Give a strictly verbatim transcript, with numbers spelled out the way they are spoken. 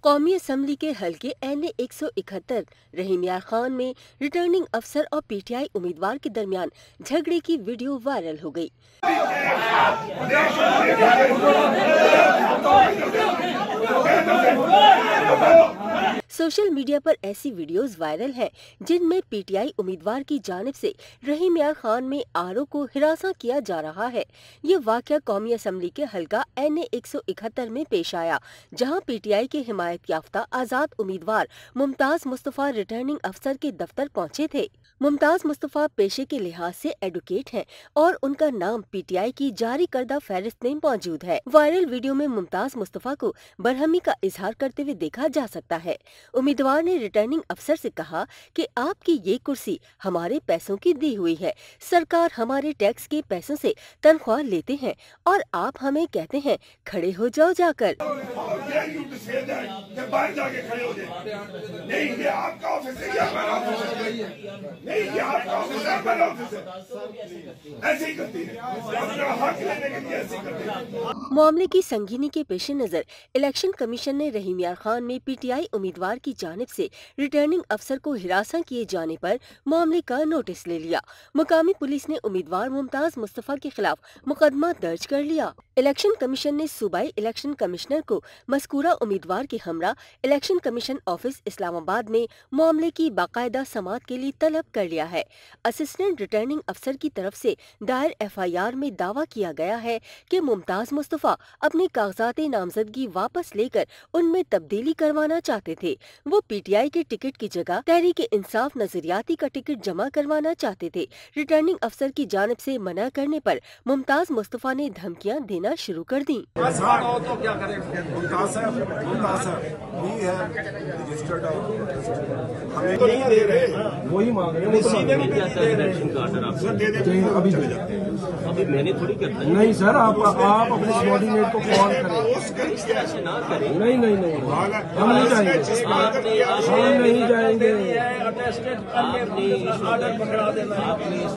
कौमी असम्बली के हल्के एन ए एक सौ इकहत्तर रहीम यार खान में रिटर्निंग अफसर और पीटीआई उम्मीदवार के दरमियान झगड़े की वीडियो वायरल हो गई। सोशल मीडिया पर ऐसी वीडियोस वायरल हैं जिनमें पीटीआई उम्मीदवार की जानिब से रहीम यार खान में आर ओ को हिरासा किया जा रहा है। ये वाकया कौमी असम्बली के हल्का एन ए एक सौ इकहत्तर में पेश आया, जहां पीटीआई के हिमायत याफ्ता आजाद उम्मीदवार मुमताज मुस्तफा रिटर्निंग अफसर के दफ्तर पहुंचे थे। मुमताज मुस्तफा पेशे के लिहाज से एडवोकेट हैं और उनका नाम पीटीआई की जारी करदा फहरिस्त में मौजूद है। वायरल वीडियो में मुमताज मुस्तफा को बरहमी का इजहार करते हुए देखा जा सकता है। उम्मीदवार ने रिटर्निंग अफसर से कहा कि आपकी ये कुर्सी हमारे पैसों की दी हुई है, सरकार हमारे टैक्स के पैसों से तनख्वाह लेते हैं और आप हमें कहते हैं खड़े हो जाओ जाकर। मामले की संगीनी के पेश नजर इलेक्शन कमीशन ने रहीम यार खान में पीटीआई उम्मीदवार की जानिब से रिटर्निंग अफसर को हिरासा किए जाने पर मामले का नोटिस ले लिया। मुकामी पुलिस ने उम्मीदवार मुमताज मुस्तफा के खिलाफ मुकदमा दर्ज कर लिया। इलेक्शन कमीशन ने सूबाई इलेक्शन कमिश्नर को मज़कूरा उम्मीदवार के हमरा इलेक्शन कमीशन ऑफिस इस्लामाबाद में मामले की बाकायदा समाअत के लिए तलब कर लिया है। असिस्टेंट रिटर्निंग अफसर की तरफ से दायर एफ आई आर में दावा किया गया है कि मुमताज मुस्तफा अपने कागजात नामजदगी वापस लेकर उनमें तब्दीली करवाना चाहते थे। वो पीटीआई के टिकट की जगह तहरीक इंसाफ नजरियाती का टिकट जमा करवाना चाहते थे। रिटर्निंग अफसर की जानिब से मना करने पर मुमताज मुस्तफा ने धमकियां देना शुरू कर दी। वही मांग रहे अभी मैंने थोड़ी करता नहीं सर, आप आप अपने सबॉर्डिनेट को कॉल करें। नहीं नहीं नहीं हम नहीं जाएंगे, हम नहीं जाएंगे।